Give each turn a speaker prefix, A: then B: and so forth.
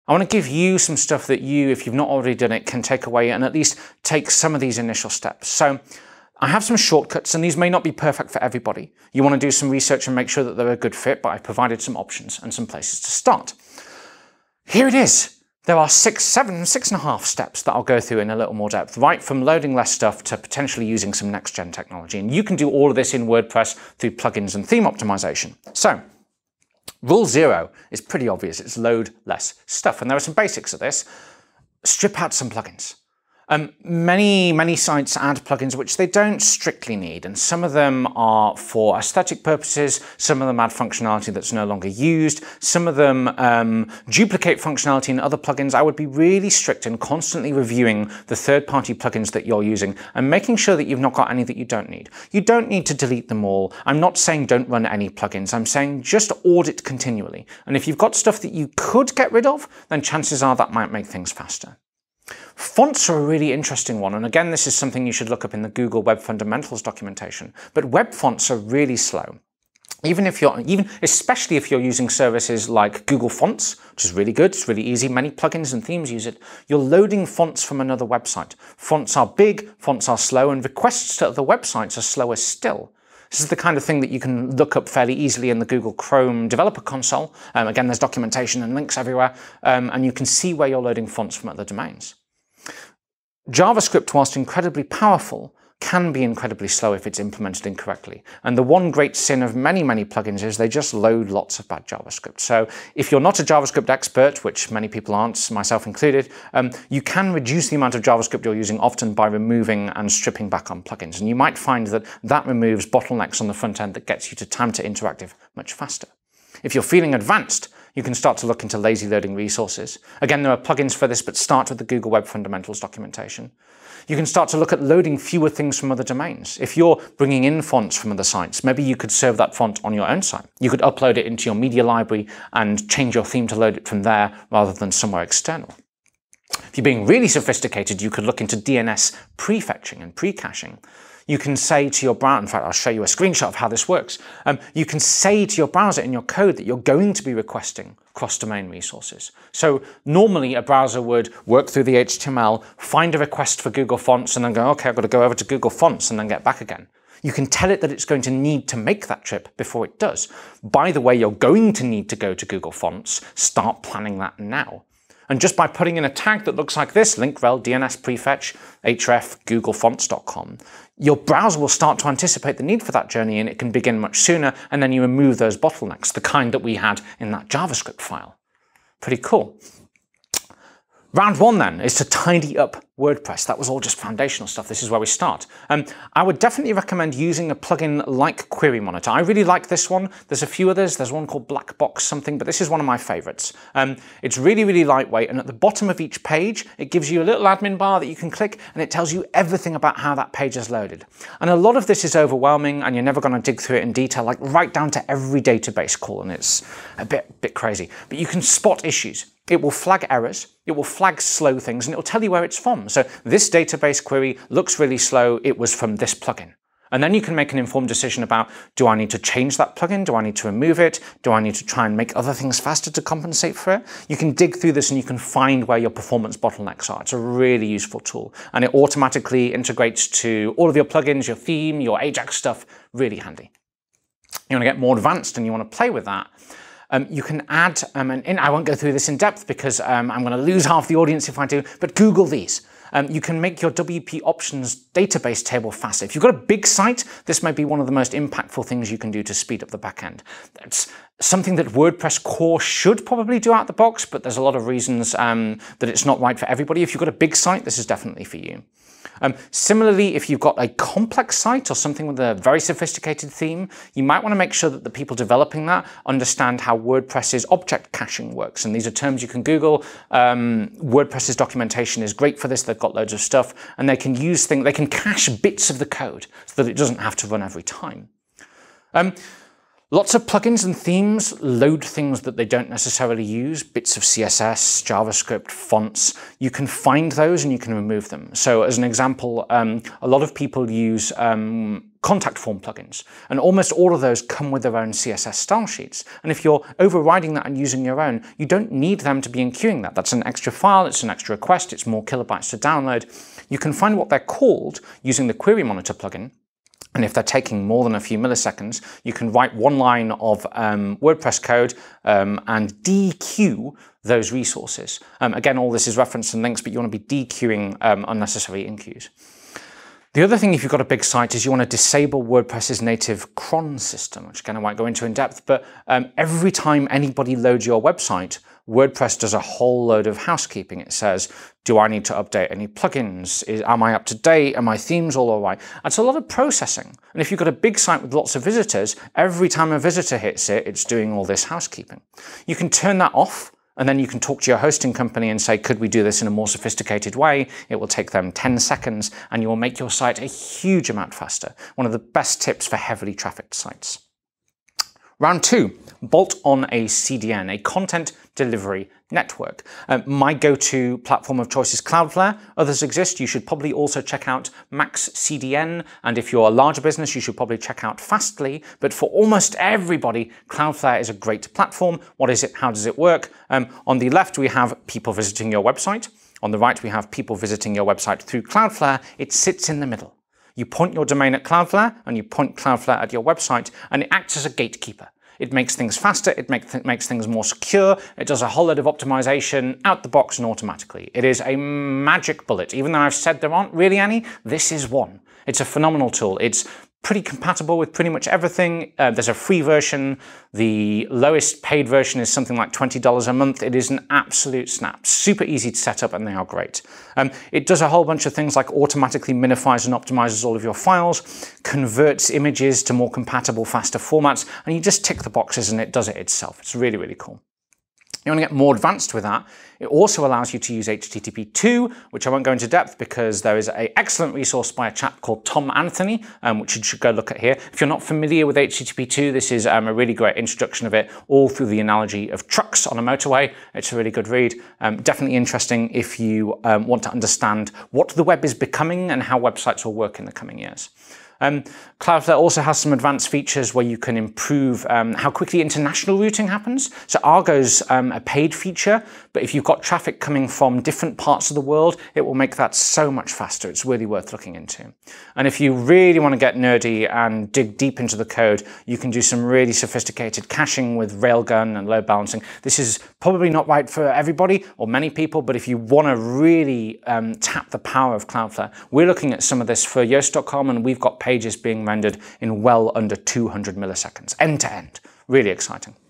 A: I want to give you some stuff that you, if you've not already done it, can take away and at least take some of these initial steps. So I have some shortcuts, and these may not be perfect for everybody. You want to do some research and make sure that they're a good fit, but I've provided some options and some places to start. Here it is. There are 6.5 steps that I'll go through in a little more depth, right from loading less stuff to potentially using some next-gen technology. And you can do all of this in WordPress through plugins and theme optimization. So, rule 0 is pretty obvious. It's load less stuff. And there are some basics of this. Strip out some plugins. Many sites add plugins which they don't strictly need, and some of them are for aesthetic purposes, some of them add functionality that's no longer used, some of them duplicate functionality in other plugins. I would be really strict in constantly reviewing the third-party plugins that you're using and making sure that you've not got any that you don't need. You don't need to delete them all. I'm not saying don't run any plugins. I'm saying just audit continually. And if you've got stuff that you could get rid of, then chances are that might make things faster. Fonts are a really interesting one, and again, this is something you should look up in the Google Web Fundamentals documentation. But web fonts are really slow. Especially if you're using services like Google Fonts, which is really good, it's really easy, many plugins and themes use it, you're loading fonts from another website. Fonts are big, fonts are slow, and requests to other websites are slower still. This is the kind of thing that you can look up fairly easily in the Google Chrome Developer Console. Again, there's documentation and links everywhere, and you can see where you're loading fonts from other domains. JavaScript, whilst incredibly powerful, can be incredibly slow if it's implemented incorrectly. And the one great sin of many plugins is they just load lots of bad JavaScript. So if you're not a JavaScript expert, which many people aren't, myself included, you can reduce the amount of JavaScript you're using often by removing and stripping back on plugins. And you might find that that removes bottlenecks on the front end that gets you to time to interactive much faster. If you're feeling advanced, you can start to look into lazy loading resources. Again, there are plugins for this, but start with the Google Web Fundamentals documentation. You can start to look at loading fewer things from other domains. If you're bringing in fonts from other sites, maybe you could serve that font on your own site. You could upload it into your media library and change your theme to load it from there rather than somewhere external. If you're being really sophisticated, you could look into DNS prefetching and pre-caching. You can say to your browser, in fact, I'll show you a screenshot of how this works. You can say to your browser in your code that you're going to be requesting cross-domain resources. So normally a browser would work through the HTML, find a request for Google Fonts, and then go, okay, I've got to go over to Google Fonts and then get back again. You can tell it that it's going to need to make that trip before it does. By the way, you're going to need to go to Google Fonts. Start planning that now. And just by putting in a tag that looks like this, link rel DNS prefetch href googlefonts.com, your browser will start to anticipate the need for that journey, and it can begin much sooner, and then you remove those bottlenecks, the kind that we had in that JavaScript file. Pretty cool. Round 1 then is to tidy up WordPress. That was all just foundational stuff. This is where we start. I would definitely recommend using a plugin like Query Monitor. I really like this one. There's a few others. There's one called Black Box something, but this is one of my favorites. It's really lightweight, and at the bottom of each page, it gives you a little admin bar that you can click, and it tells you everything about how that page is loaded. And a lot of this is overwhelming, and you're never going to dig through it in detail, like right down to every database call, and it's a bit crazy. But you can spot issues. It will flag errors, it will flag slow things, and it will tell you where it's from. So this database query looks really slow, it was from this plugin. And then you can make an informed decision about, do I need to change that plugin? Do I need to remove it? Do I need to try and make other things faster to compensate for it? You can dig through this and you can find where your performance bottlenecks are. It's a really useful tool. And it automatically integrates to all of your plugins, your theme, your Ajax stuff, really handy. You want to get more advanced and you want to play with that. You can add, I won't go through this in depth because I'm going to lose half the audience if I do, but Google these. You can make your WP options database table faster. If you've got a big site, this may be one of the most impactful things you can do to speed up the back end. That's something that WordPress core should probably do out the box, but there's a lot of reasons that it's not right for everybody. If you've got a big site, this is definitely for you. Similarly, if you've got a complex site or something with a very sophisticated theme, you might want to make sure that the people developing that understand how WordPress's object caching works. And these are terms you can Google. WordPress's documentation is great for this. They've got loads of stuff, and they can use things, they can cache bits of the code so that it doesn't have to run every time. Lots of plugins and themes load things that they don't necessarily use, bits of CSS, JavaScript, fonts. You can find those and you can remove them. So as an example, a lot of people use contact form plugins, and almost all of those come with their own CSS style sheets. And if you're overriding that and using your own, you don't need them to be enqueuing that. That's an extra file, it's an extra request, it's more kilobytes to download. You can find what they're called using the Query Monitor plugin. And if they're taking more than a few milliseconds, you can write one line of WordPress code and dequeue those resources. Again, all this is referenced in links, but you want to be dequeuing unnecessary enqueues. The other thing, if you've got a big site, is you want to disable WordPress's native cron system, which again I won't go into in depth, but every time anybody loads your website, WordPress does a whole load of housekeeping. It says, do I need to update any plugins? Am I up to date? Are my themes all right? It's a lot of processing. And if you've got a big site with lots of visitors, every time a visitor hits it, it's doing all this housekeeping. You can turn that off, and then you can talk to your hosting company and say, could we do this in a more sophisticated way? It will take them 10 seconds, and you will make your site a huge amount faster. One of the best tips for heavily trafficked sites. Round 2, bolt on a CDN, a content delivery network. My go-to platform of choice is Cloudflare. Others exist. You should probably also check out Max CDN. And if you're a larger business, you should probably check out Fastly. But for almost everybody, Cloudflare is a great platform. What is it? How does it work? On the left, we have people visiting your website. On the right, we have people visiting your website through Cloudflare. It sits in the middle. You point your domain at Cloudflare, and you point Cloudflare at your website, and it acts as a gatekeeper. It makes things faster, it makes things more secure, it does a whole load of optimization out the box and automatically. It is a magic bullet. Even though I've said there aren't really any, this is one. It's a phenomenal tool. It's pretty compatible with pretty much everything. There's a free version. The lowest paid version is something like $20 a month. It is an absolute snap. Super easy to set up, and they are great. It does a whole bunch of things like automatically minifies and optimizes all of your files, converts images to more compatible, faster formats, and you just tick the boxes and it does it itself. It's really, really cool. You want to get more advanced with that. It also allows you to use HTTP2, which I won't go into depth because there is an excellent resource by a chap called Tom Anthony, which you should go look at here. If you're not familiar with HTTP2, this is a really great introduction of it, all through the analogy of trucks on a motorway. It's a really good read. Definitely interesting if you want to understand what the web is becoming and how websites will work in the coming years. Cloudflare also has some advanced features where you can improve how quickly international routing happens. So Argo's a paid feature, but if you've got traffic coming from different parts of the world, it will make that so much faster. It's really worth looking into. And if you really want to get nerdy and dig deep into the code, you can do some really sophisticated caching with Railgun and load balancing. This is probably not right for everybody or many people, but if you want to really tap the power of Cloudflare, we're looking at some of this for Yoast.com, and we've got pages being rendered in well under 200 milliseconds, end to end. Really exciting.